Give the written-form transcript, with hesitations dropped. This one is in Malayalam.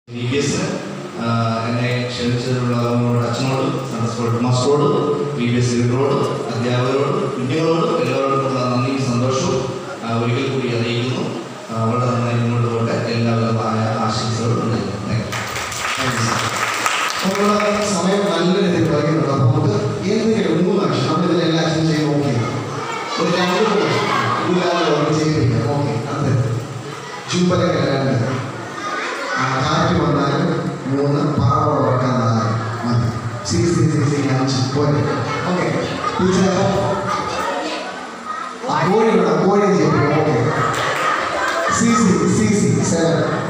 VBS എന്നെ ക്ഷണിച്ചതിനുള്ള അച്ഛനോടും സൺഡേ സ്കൂൾ മാസ്റ്ററോടും VBS ലീഡറോടും അധ്യാപകരോടും കുഞ്ഞുങ്ങളോടും എല്ലാവരോടുമുള്ള നന്ദിയും സന്തോഷവും ഒരിക്കൽ കൂടി അറിയിക്കുന്നു. വളരെ നന്നായി മുന്നോട്ട് പോകട്ടെ. എല്ലാവിധമായ ആശംസകളും സമയം നല്ല രീതിയിൽ പറയുന്നുണ്ട്. അപ്പോൾ നമുക്ക് ഏതെങ്കിലും 3 ആക്ഷൻ നമ്മളിതിൽ എല്ലാ ആക്ഷൻ ചെയ്ത് നോക്കിയാണ് ഒരു 2 ആക്ഷൻ ചെയ്തിരിക്കാം. ഓക്കെ, അത് ചുംബലങ്ങൾ 2, കാറ്റ് വന്നാലും 3, പാവ ഉറക്കാൻ 4 മതി. 6 പോലെ. ഓക്കെ, കോഴി വേണം, കോഴി ചെയ്യും. Okay, CC 7